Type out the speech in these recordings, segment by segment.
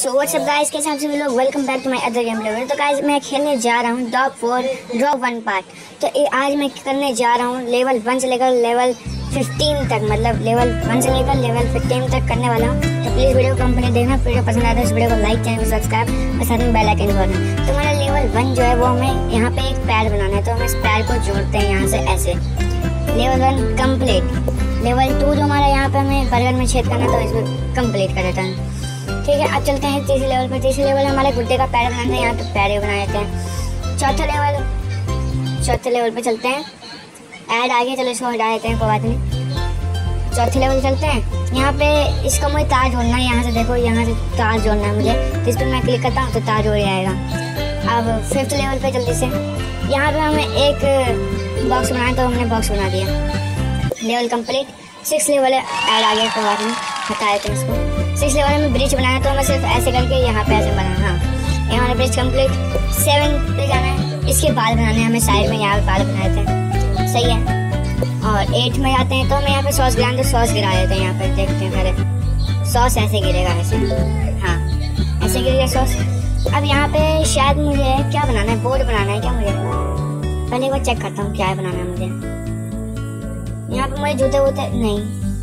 So what's up guys, कैसे आप सभी लोग। Welcome back to my other gameplay. तो गाइस मैं खेलने जा रहा हूँ डॉग 4 ड्रॉप 1 पार्ट। तो आज मैं करने जा रहा हूँ लेवल 1 से लेकर लेवल 15 तक, मतलब लेवल 1 से लेकर लेवल 15 तक करने वाला हूँ। तो प्लीज़ वीडियो को कंप्लीट देखना। वीडियो पसंद आता है इस वीडियो को लाइक, चैनल को सब्सक्राइब और साथ में बेल आइकन दबाना। तो मेरा लेवल 1 जो है वो हमें यहाँ पे एक पैर बनाना है, तो हम इस पैर को जोड़ते हैं यहाँ से ऐसे। Level 1 complete. लेवल 2 जो हमारा यहाँ पे हमें बर्गर में छेद करना है, तो इसमें कंप्लीट कर देता है। ठीक है, अब चलते हैं तीसरे लेवल पर। तीसरे लेवल हमारे गुड्डे का पैर बनाना है, यहाँ पे पैर बना देते हैं। चौथे लेवल पे चलते हैं। ऐड आ गया, चलो इसको हटा देते हैं, कोई बात नहीं। चौथे लेवल चलते हैं। यहाँ पे इसको मुझे तार जोड़ना है, यहाँ से देखो, यहाँ से तार जोड़ना है मुझे। जिस पर मैं क्लिक करता हूँ तो तार जोड़ जाएगा। अब 5th लेवल पे जल्दी से, यहाँ पे हमें एक बॉक्स बनाया, तो हमने बॉक्स बना दिया। Level complete. 6th लेवल है, ऐड आ गया, कोई बात नहीं, हटा देते हैं इसको। 6th लेवल में ब्रिज बनाया, तो हमें सिर्फ ऐसे करके यहाँ पे ऐसे बनाना। हाँ, यहाँ हमारा ब्रिज कंप्लीट। 7 पे जाना है, इसके बाल बनाने हैं हमें, साइड में यहाँ पे बाल बना देते हैं, सही है। और 8 में आते हैं, तो हमें यहाँ पे सॉस गिराना, तो सॉस गिरा देते हैं। यहाँ पे देखते हैं पहले सॉस ऐसे गिरेगा, ऐसे, हाँ ऐसे गिरेगा सॉस। अब यहाँ पे शायद मुझे क्या बनाना है, बोर्ड बनाना है क्या मुझे, पहले एक बार चेक करता हूँ क्या है बनाना है मुझे। यहाँ पे मुझे जूते वूते नहीं,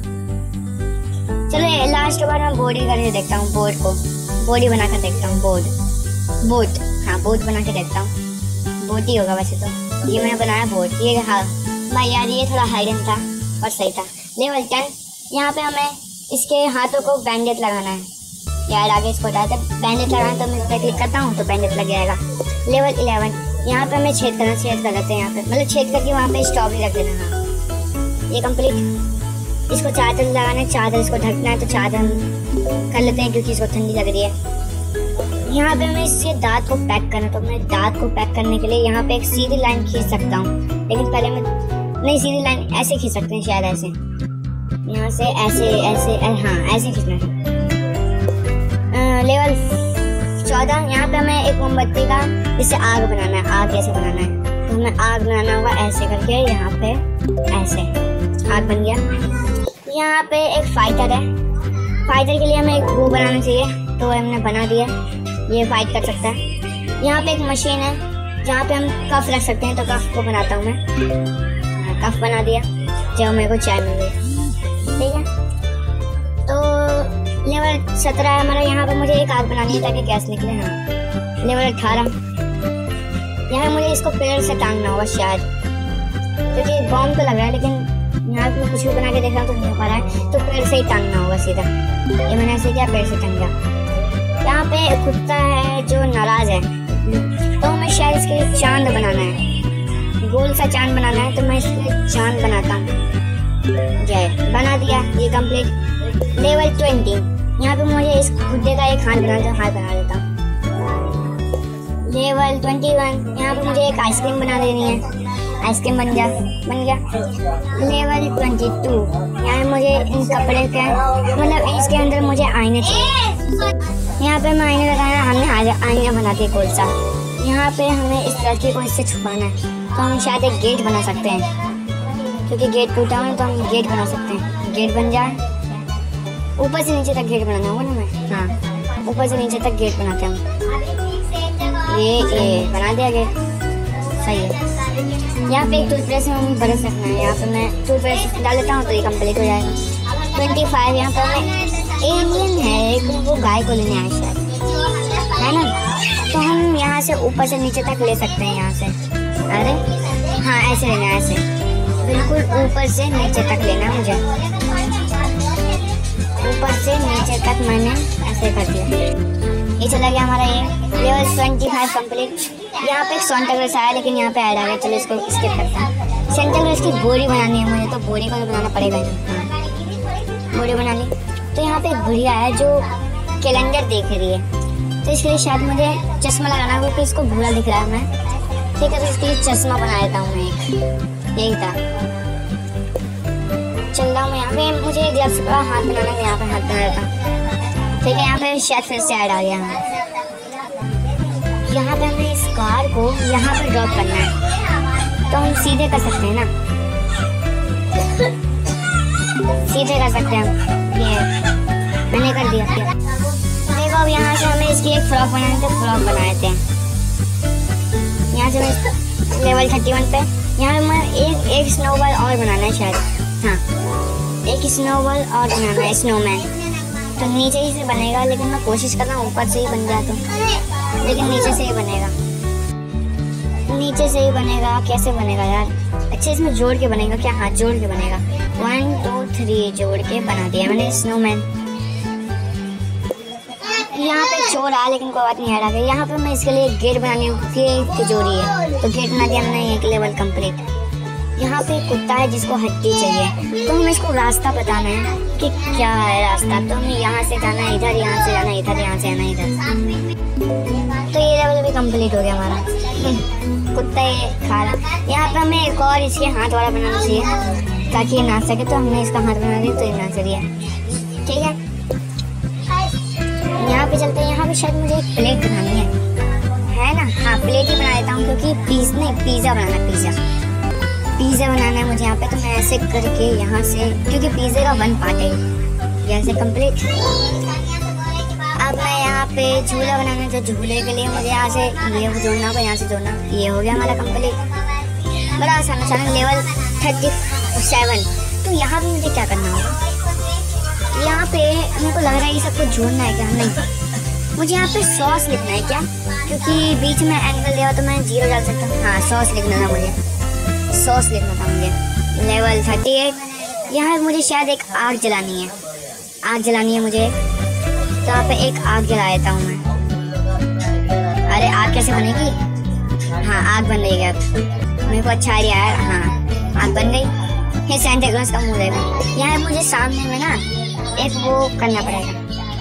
चलो लास्ट बार मैं बोर्ड ही करके देखता हूँ। बोर्ड को बोर्ड ही बना कर देखता हूँ। बोर्ड, हाँ बोर्ड बना के देखता हूँ। बोर्ड ही होगा वैसे तो। ये मैंने बनाया बोर्ड, ये हाँ भाई यार, ये थोड़ा हाइडन था और सही था। लेवल 10, यहाँ पे हमें इसके हाथों को बैंडेज लगाना है। यार आगे इसको हटाते हैं, बैंडेज लगाना, तो मैं इस पर क्लिक करता हूँ तो बैंडेज लग जाएगा। लेवल 11, यहाँ पे हमें छेद कर लेते हैं। यहाँ पे मतलब छेद करके वहाँ पे स्ट्रॉबेरी रख देना। हाँ ये कंप्लीट। इसको चादर लगाना है, चादर इसको ढकना है, तो चादर कर लेते हैं क्योंकि इसको ठंडी लग रही है। यहाँ पे हमें इसके दांत को पैक करना, तो मैं दांत को पैक करने के लिए यहाँ पे एक सीधी लाइन खींच सकता हूँ, लेकिन पहले मैं नहीं, सीधी लाइन ऐसे खींच सकते हैं शायद, ऐसे यहाँ से ऐसे हाँ ऐसे खींचना है। लेवल 14, यहाँ पे हमें एक मोमबत्ती का इससे आग बनाना है। आग कैसे बनाना है, तो हमें आग बनाना होगा ऐसे करके, यहाँ पे ऐसे आग बन गया। यहाँ पे एक फाइटर है, फाइटर के लिए हमें एक वो बनाना चाहिए, तो हमने बना दिया, ये फाइट कर सकता है। यहाँ पे एक मशीन है जहाँ पे हम कफ रख सकते हैं, तो कफ को बनाता हूँ मैं। कफ बना दिया जब मेरे को चाय मिल गई, ठीक है। तो लेवल 17 है हमारा, यहाँ पे मुझे एक आग बनानी है ताकि गैस निकले। हाँ लेवल 18, यहाँ मुझे इसको पेड़ से टांगना होगा शायद, क्योंकि बॉम्ब तो लग रहा है, लेकिन यहाँ पे कुछ भी बना के देख रहा हूँ तो नहीं हो पा रहा है, तो पेड़ से ही टांगना होगा सीधा। ये मैंने ऐसे किया, पेड़ से टांग गया। यहाँ पे कुत्ता है जो नाराज है, तो हमें शायद इसके लिए चांद बनाना है, गोल सा चांद बनाना है, तो मैं इसके लिए चांद बनाता हूँ। जय, बना दिया, ये कंप्लीट। लेवल 20, यहाँ पे मुझे इस गुड्डे का एक हाथ बनाना, तो हाथ बना देता हूँ। लेवल 21, यहाँ पे मुझे एक आइसक्रीम बना देनी है, आइसक्रीम बन गया। लेवल 22, यहाँ मुझे इन कपड़े के मतलब इसके अंदर मुझे आईने चाहिए। यहाँ पे मैं आईने लगाना, हमने आईने बना दिया गोल सा। यहाँ पे हमें इस लड़की को इससे छुपाना है, तो हम शायद एक गेट बना सकते हैं, क्योंकि गेट टूटा हुआ है, तो हम गेट बना सकते हैं। गेट बन जाए, ऊपर से नीचे तक गेट बनाना होगा ना मैं, हाँ ऊपर से नीचे तक गेट बनाते हैं हम। ये बना दिया गेट, सही है। यहाँ पे एक टूथब्रश में हमें ब्रश रखना है, यहाँ पे मैं टूथब्रश डाल देता हूँ तो ये कंप्लीट हो जाएगा। 25, यहाँ पे हमें एलियन है, एक वो गाय को लेने आए शायद, है ना, तो हम यहाँ से ऊपर से नीचे तक ले सकते हैं। यहाँ से, अरे हाँ ऐसे लेना है, ऐसे बिल्कुल ऊपर से नीचे तक लेना है मुझे। ऊपर से नीचे तक मैंने ऐसे कर दिया, ये चला गया हमारा ये। Level 25 complete. यहाँ पे एक सेंटा क्लॉज आया, लेकिन यहाँ पे ऐड आ गया, चलो इसको स्किप करते हैं। सेंटा क्लॉज की बोरी बनानी है मुझे, तो बोरी को तो बनाना पड़ेगा। हाँ बोरी बना ली। तो यहाँ पे एक बुढ़िया है जो कैलेंडर देख रही है, तो इसके लिए शायद मुझे चश्मा लगाना है, क्योंकि इसको भूरा दिख रहा है मैं, ठीक है। तो इसके लिए चश्मा बना देता हूँ मैं एक, यही था। चल रहा हूँ मैं यहाँ पे, मुझे ग्लव्स का हाथ बनाना है, यहाँ पे हाथ बना देता हूँ, ठीक है। यहाँ पे शायद फिर से ऐड आ गया। यहाँ पे हमें इस कार को यहाँ पे ड्रॉप करना है, तो हम सीधे कर सकते हैं ना, सीधे कर सकते हैं हम। ये मैंने कर दिया। देखो अब यहाँ से हमें इसकी एक फ्रॉक बनानी थी, फ्रॉक बनाए थे। यहाँ से मैं लेवल 31 पे यहाँ मैं एक स्नोबॉल और बनाना है शायद, हाँ एक स्नोबॉल और बनाना है, स्नोमैन। तो नीचे ही से बनेगा, लेकिन मैं कोशिश कर रहा हूँ ऊपर से ही बन जाए तो, लेकिन नीचे से ही बनेगा, नीचे से ही बनेगा। कैसे बनेगा यार? अच्छा इसमें जोड़ के बनेगा क्या? हाँ जोड़ के बनेगा। 1 2 3 जोड़ के बना दिया मैंने स्नोमैन। यहाँ पे चोर आया लेकिन कोई बात नहीं, हटा गया। यहाँ पे मैं इसके लिए गेट बनानी हूँ क्योंकि तिजोरी है, तो गेट बना दिया मैंने, एक लेवल कंप्लीट। यहाँ पे कुत्ता है जिसको हड्डी चाहिए, तो हमें इसको रास्ता बताना है कि क्या है रास्ता। तो हमें यहाँ से जाना है इधर, यहाँ से जाना है इधर, यहाँ से आना है इधर। तो ये लेवल भी कंप्लीट हो गया हमारा। कुत्ता ये खा रहा। यहाँ पे हमें एक और इसके हाथ वाला बनाना चाहिए ताकि ये नाच सके, तो हमने इसका हाथ बना दिया तो ये नाच रही है। ठीक है, यहाँ पे चलते हैं। यहाँ पे शायद मुझे एक प्लेट बनानी है ना? हाँ प्लेट ही बना देता हूँ क्योंकि पिज़्ज़ा बनाना है, पिज़्ज़ा बनाना है मुझे यहाँ पे। तो मैं ऐसे करके यहाँ से, क्योंकि पिज़्ज़े का 1 पार्ट है, जैसे कंप्लीट। अब मैं यहाँ पे झूला बनाना है, तो झूले के लिए मुझे यहाँ से ये जोड़ना होगा, यहाँ से जोड़ना। ये हो गया हमारा कंप्लीट। बड़ा आसान आसान। लेवल 37। तो यहाँ पे मुझे क्या करना होगा? यहाँ पे मेरे को लग रहा है ये सबको जोड़ना है क्या? नहीं, मुझे यहाँ पे सॉस लिखना है क्या? क्योंकि बीच में एंगल दिया तो मैं 0 डाल सकता हूँ। हाँ सॉस लिखना था मुझे, सॉस लिखना था मुझे। लेवल 38। यहाँ मुझे शायद एक आग जलानी है, आग जलानी है मुझे। तो यहाँ पे एक आग जला देता हूँ मैं। अरे आग कैसे बनेगी? हाँ आग बन रही है अब, मेरे को अच्छा आइडिया आया। हाँ आग बन गई। ये सेंटा क्लॉज का मुँह रहेगा। यहाँ मुझे सामने में ना एक वो करना पड़ेगा।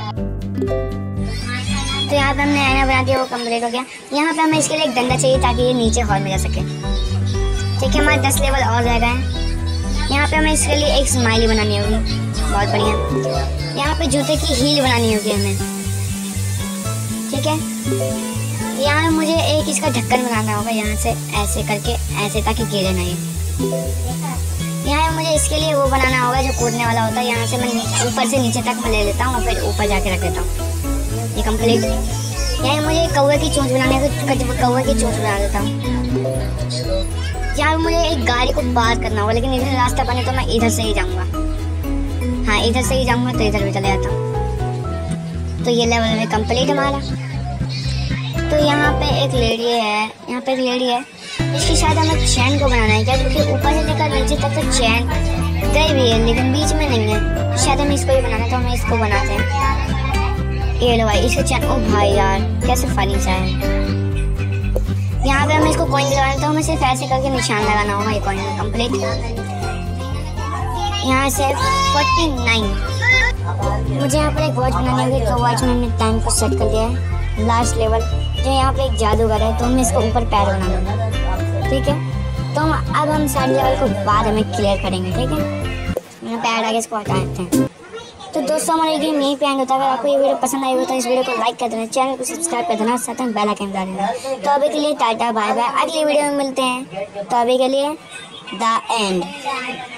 तो यहाँ पे हमने आईना बना दिया, वो कंप्लीट हो गया। यहाँ पे हमें इसके लिए एक डंडा चाहिए ताकि ये नीचे हॉल में जा सके। ठीक है, हमारे 10 लेवल और रह गए हैं। यहाँ पे हमें इसके लिए एक स्माइली बनानी होगी, बहुत बढ़िया। यहाँ पे जूते की हील बनानी होगी हमें। ठीक है, यहाँ पे मुझे एक इसका ढक्कन बनाना होगा, यहाँ से ऐसे करके ऐसे, ताकि गिरे नहीं। यहाँ मुझे इसके लिए वो बनाना होगा जो कूदने वाला होता है। यहाँ से मैं ऊपर से नीचे तक मैं ले लेता हूँ और फिर ऊपर जाके रख देता हूँ। ये कंप्लीट। यहाँ मुझे कौवे की चोंच बनानी है, कौवे की चोंच बना देता हूँ। यहाँ मुझे एक गाड़ी को पार करना होगा, लेकिन इधर रास्ता बने तो मैं इधर से ही जाऊँगा। हाँ इधर से ही जाऊँगा, तो इधर भी चले जाता हूँ। तो ये लेवल में कंप्लीट हमारा। तो यहाँ पे एक लेडी है, यहाँ पे एक लेडी है, इसकी शायद हमें चैन को बनाना है क्या? क्योंकि ऊपर से लेकर नीचे तक तो चैन गई भी है, लेकिन बीच में नहीं है। शायद हमें इसको ही बनाना है, तो हम इसको बनाते हैं। ये लो भाई इसका चैन। ओ भाई यार कैसे फनी सा है। यहाँ पे हमें इसको कॉइन लगाना है, तो हमें सिर्फ ऐसे करके निशान लगाना होगा। ये कॉइन कंप्लीट। यहाँ से 49। मुझे यहाँ पर एक वॉच बनानी होगी, तो वॉच में हमने टाइम को सेट कर दिया है। लास्ट लेवल जो यहाँ पे एक जादूगर है, तो हमें इसको ऊपर पैर बना दूँगा। ठीक है, तो अब हम साइड लेवल को बाद में क्लियर करेंगे। ठीक है, यहाँ पैर आगे इसको हटा देते हैं। तो दोस्तों हमारा गेम यहीं पे एंड होता है। अगर आपको ये वीडियो पसंद आई हो तो इस वीडियो को लाइक कर देना, चैनल को सब्सक्राइब कर देना, साथ में बेल आइकन दबा देना। तो अभी के लिए टाटा बाय बाय, अगली वीडियो में मिलते हैं। तो अभी के लिए द एंड।